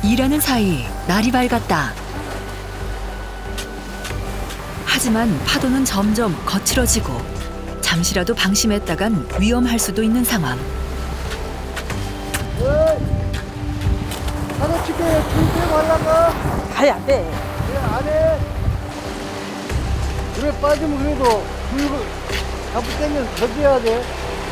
일하는 사이 날이 밝았다. 하지만 파도는 점점 거칠어지고 잠시라도 방심했다간 위험할 수도 있는 상황. 파도 치게 줄 빼고 하려고? 아예 안 돼. 왜 안 해? 물에 빠지면 그래도 불고 잡고 당겨서 던져야 돼.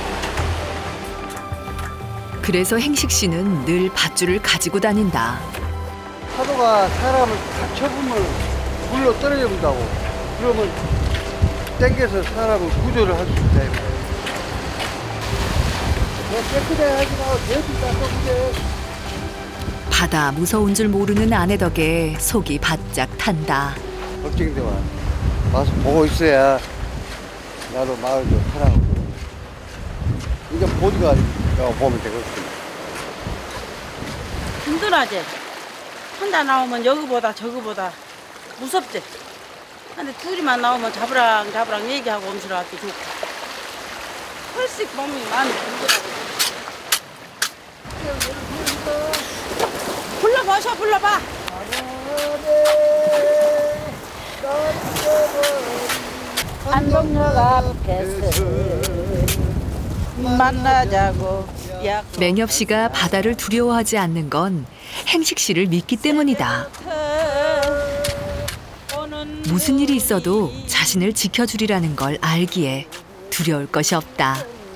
그래서 행식 씨는 늘 밧줄을 가지고 다닌다. 파도가 사람을 탁 쳐보면 물로 떨어져 본다고. 그러면 당겨서 사람을 구조를 할 수 있다. 너 깨끗해 하지 말고 계속 닦아보게. 바다 무서운 줄 모르는 아내 덕에 속이 바짝 탄다. 걱정돼 와. 와서 보고 있어야 나도 마을 좀 편하고. 이제 보드가 보면 되거든. 힘들어하지? 혼자 나오면 여기보다 저기보다 무섭지? 근데 둘이만 나오면 자부랑 얘기하고 엄수라기 좋고. 훨씬 몸이 많이 힘들어. 불러보셔, 불러봐. 안동역 앞에서 만나자고. 맹엽 씨가 바다를 두려워하지 않는 건 행식 씨를 믿기 때문이다. 무슨 일이 있어도 자신을 지켜주리라는 걸 알기에 두려울 것이 없다.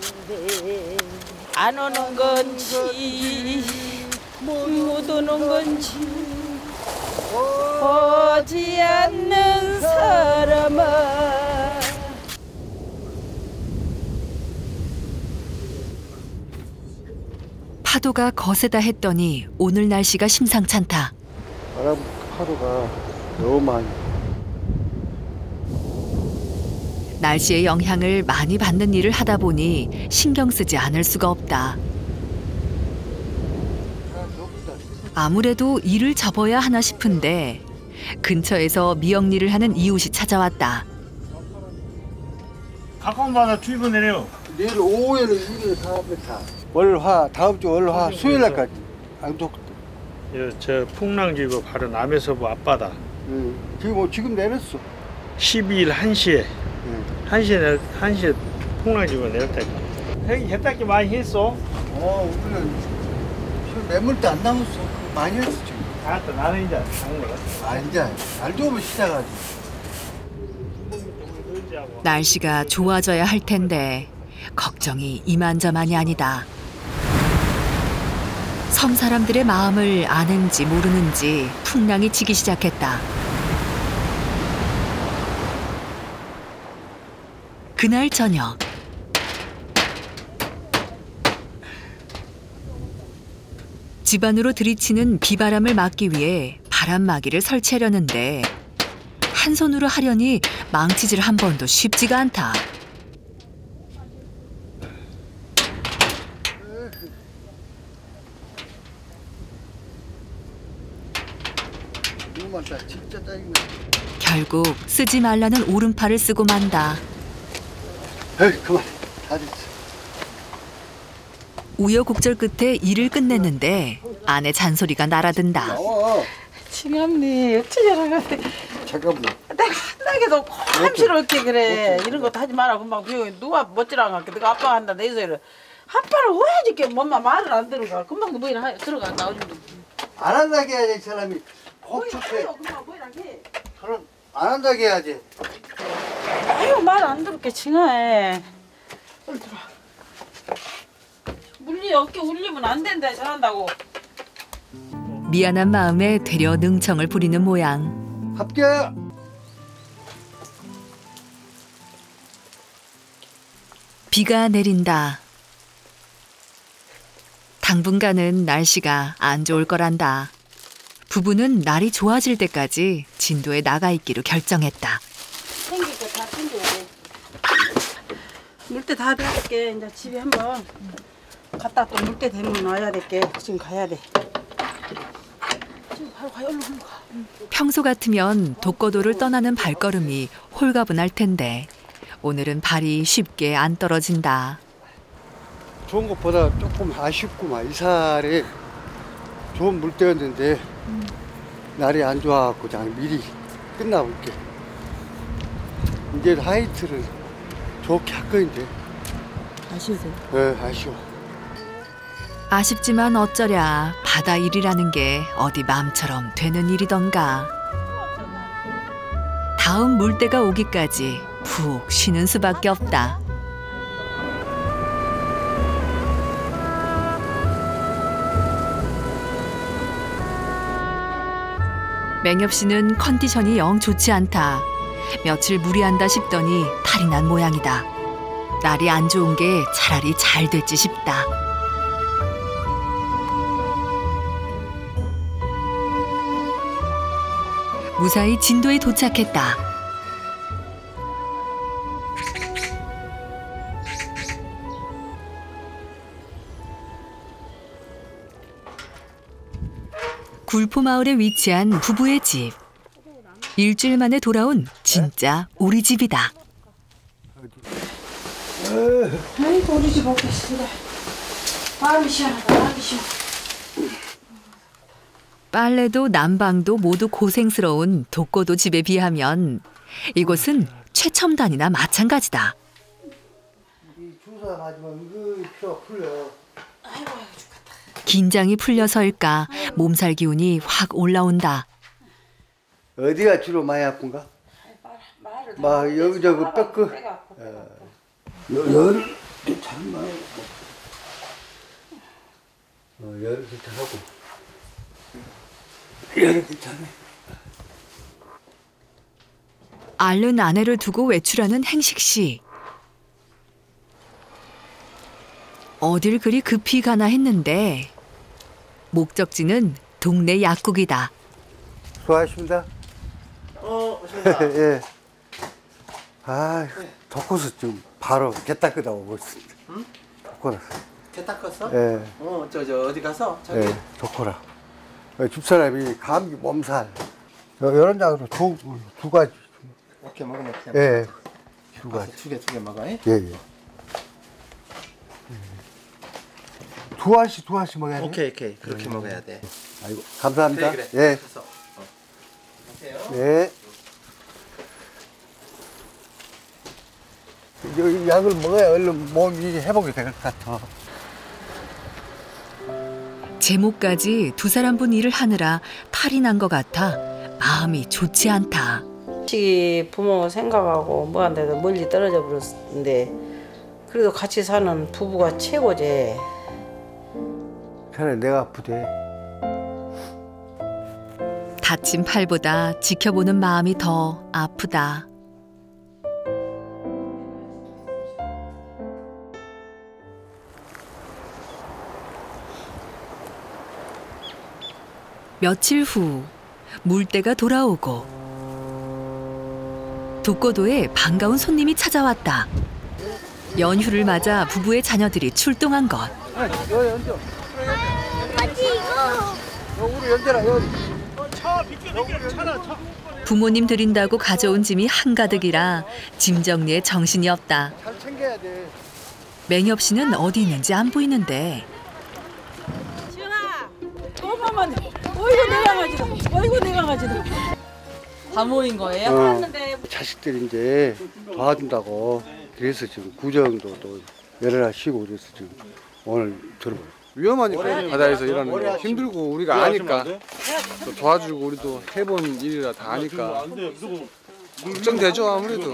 안 오는 건지 못 오는 건지 오지 않는 사람아. 파도가 거세다 했더니 오늘 날씨가 심상찮다. 바람 파도가 너무 많이. 날씨의 영향을 많이 받는 일을 하다 보니 신경 쓰지 않을 수가 없다. 아무래도 일을 접어야 하나 싶은데 근처에서 미역일을 하는 이웃이 찾아왔다. 가까운 바다 주입을 내려. 내일 오후에는 이게 사업을 다. 월화 다음 주 월화 수요일 날까지 안동. 저 풍랑지구 바로 남해서부 앞바다. 지금 내렸어. 12일 1시에 1시에 풍랑지구 내렸다니까. 형이 개딱지 많이 했어? 우리는 매물도 안 남았어. 많이 했어 지금. 알았다, 나는 이제 안 거라. 이제 날 좋으면 시작하지. 날씨가 좋아져야 할 텐데 걱정이 이만저만이 아니다. 섬 사람들의 마음을 아는지 모르는지 풍랑이 치기 시작했다. 그날 저녁. 집 안으로 들이치는 비바람을 막기 위해 바람막이를 설치하려는데 한 손으로 하려니 망치질 한 번도 쉽지가 않다. 진짜 짜증나. 결국 쓰지 말라는 오른팔을 쓰고 만다. 그만. 다 됐어. 우여곡절 끝에 일을 끝냈는데 아내 잔소리가 날아든다. 나와. 칭암니 어찌 저러는데. 잠깐만. 내가 한나게도 꼼시럽게 그래. 이런 것도 하지 마라. 금방 비워. 누가 멋지랑 할게. 내가 아빠가 한다 내 소리를. 아빠를 왜 이렇게 엄마 말을 안 들어가. 금방 뭐이라 들어가 나오는데. 안 한다게 해야지 사람이. 꼭 좋대. 금방 뭐이라 해. 그럼 안 한다게 해야지. 아유 말 안 들을게 칭아해. 빨리 들어와. 물리 어깨 울리면 안 된다 잘한다고. 미안한 마음에 되려 능청을 부리는 모양. 합격. 비가 내린다. 당분간은 날씨가 안 좋을 거란다. 부부는 날이 좋아질 때까지 진도에 나가 있기로 결정했다. 챙길 거 다 챙겨야 돼. 물때 다 될게. 이제 집에 한번 갔다 또 물때 되면 와야 될게. 지금 가야 돼. 지금 바로 가. 얼른 가. 평소 같으면 독거도를 떠나는 발걸음이 홀가분할 텐데 오늘은 발이 쉽게 안 떨어진다. 좋은 것보다 조금 아쉽구만. 이 살이 좋은 물때였는데 날이 안 좋아갖고 그냥 미리 끝나볼게. 이제 하이트를 좋게 할 거인데. 아쉬우세요? 네, 아쉬워. 아쉽지만 어쩌랴 바다 일이라는 게 어디 마음처럼 되는 일이던가. 다음 물때가 오기까지 푹 쉬는 수밖에 없다. 맹엽 씨는 컨디션이 영 좋지 않다. 며칠 무리한다 싶더니 탈이 난 모양이다. 날이 안 좋은 게 차라리 잘 됐지 싶다. 무사히 진도에 도착했다. 굴포마을에 위치한 부부의 집. 일주일 만에 돌아온 진짜 우리 집이다. 아이고 우리 집 없겠습니다. 마음이 시원하다. 마음이 시원. 빨래도 난방도 모두 고생스러운 독거도 집에 비하면 이곳은 최첨단이나 마찬가지다. 주사 맞으면 은근히 피가 풀려. 긴장이 풀려서일까 몸살 기운이 확 올라온다. 어디가 주로 많이 아픈가? 막 여기저기 뼈끝. 열 괜찮나? 열 괜찮하고. 열 괜찮아. 앓는 아내를 두고 외출하는 행식 씨. 어딜 그리 급히 가나 했는데 목적지는 동네 약국이다. 수고하셨습니다. 오십니다. 예. 아, 덕고서 좀 바로 개 닦으다 오고 있습니다. 응? 덕고라. 개 닦았어? 예. 저 어디 가서? 저기. 예, 덕고라. 집사람이 감기 몸살. 이런 장으로 두 가지. 이렇게 먹으면 그냥. 예. 두 가지. 두 개 먹어. 예? 예, 예. 두 알씩 먹어야 돼. 오케이. 그렇게 먹어야 돼. 아이고, 감사합니다. 그래. 예. 됐어. 가세요. 네. 이 약을 먹어야 얼른 몸이 회복이 될 것 같아. 제목까지 두 사람분 일을 하느라 탈이 난 것 같아 마음이 좋지 않다. 자식이 부모 생각하고 뭐한데도 멀리 떨어져 버렸는데 그래도 같이 사는 부부가 최고지. 차라리 내가 아프대. 다친 팔보다 지켜보는 마음이 더 아프다. 며칠 후 물때가 돌아오고 독거도에 반가운 손님이 찾아왔다. 연휴를 맞아 부부의 자녀들이 출동한 것. 여기 얹어. 아버지 이거 우리 연재라 여기. 부모님 드린다고 가져온 짐이 한가득이라 짐 정리에 정신이 없다. 잘 챙겨야 돼. 맹엽 씨는 어디 있는지 안 보이는데 어머머니, 어이구 내가 가지다. 다 모인 거예요? 자식들이 이제 도와준다고 그래서 지금 구정도 또 여러 날 쉬고 그래서 지금 오늘 들어봐요. 위험하니까 바다에서 일하는 거 힘들고 우리가 아니까 또 도와주고 우리도 해본 일이라 다 아니까 걱정되죠 아무래도.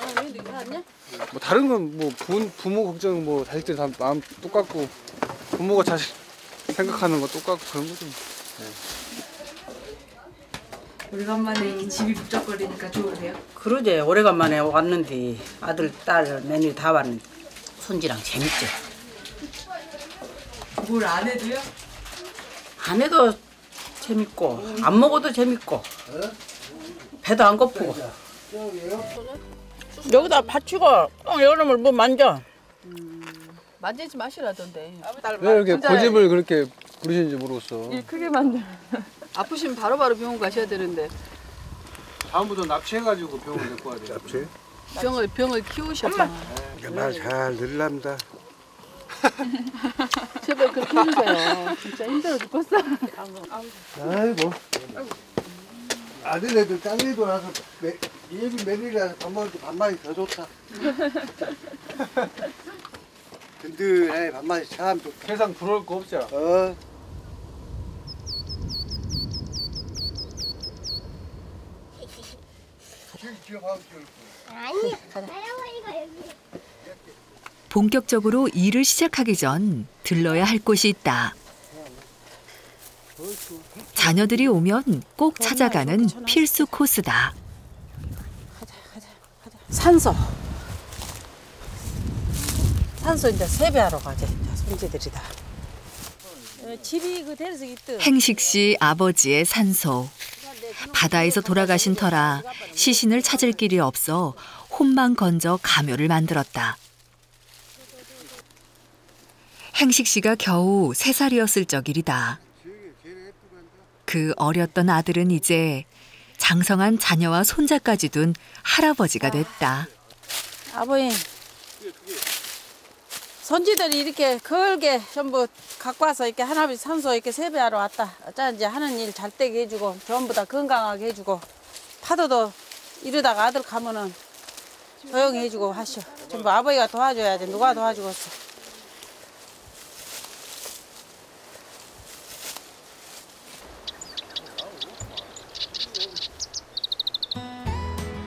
뭐 다른 건 뭐 부모 걱정 뭐 자식들 다 마음 똑같고 부모가 자식 생각하는 거 똑같고 그런 거죠. 오래간만에 이렇게 집이 북적거리니까 좋으세요? 그러지. 오래간만에 왔는데 아들, 딸, 며느리 다 왔는데 손지랑 재밌지. 뭘 안 해도요? 안 해도 재밌고 안 먹어도 재밌고 배도 안 고프고. 여기다 받치고 여름을 뭐 만져. 만지지 마시라던데. 왜 이렇게 고집을 그렇게 부리시는지 모르겠어. 일 크게 만져. 아프시면 바로바로 병원 가셔야 되는데 다음부터 납치해가지고 병원 데리고 와야 돼. 납치? 병을 키우셨잖아. 말 잘 들랍니다. 제발 그렇게 해주세요. 진짜 힘들어 죽겠어. 아이고. 아들네들 짱일도 나서 예비 며느리라서 밥 먹을 때 밥맛이 더 좋다. 든든해 밥맛이 참 좋다. 세상 부러울 거 없잖아. 아니, 할아버지가 여기. 본격적으로 일을 시작하기 전 들러야 할 곳이 있다. 자녀들이 오면 꼭 찾아가는 필수 코스다. 산소 이제 세배하러 가지. 손지들이다. 집이 그 대리석 있듯. 행식 씨 아버지의 산소. 바다에서 돌아가신 터라 시신을 찾을 길이 없어 혼만 건져 가묘를 만들었다. 행식 씨가 겨우 3살이었을 적 일이다. 그 어렸던 아들은 이제 장성한 자녀와 손자까지 둔 할아버지가 됐다. 아버님, 손지들이 이렇게 걸게 전부 갖고 와서 이렇게 할아버지 산소 이렇게 세배하러 왔다. 어쩌 이제 하는 일 잘 되게 해주고 전부 다 건강하게 해주고 파도도 이러다가 아들 가면은 조용히 해주고 하시오. 전부 아버지가 도와줘야지 누가 도와주겠어.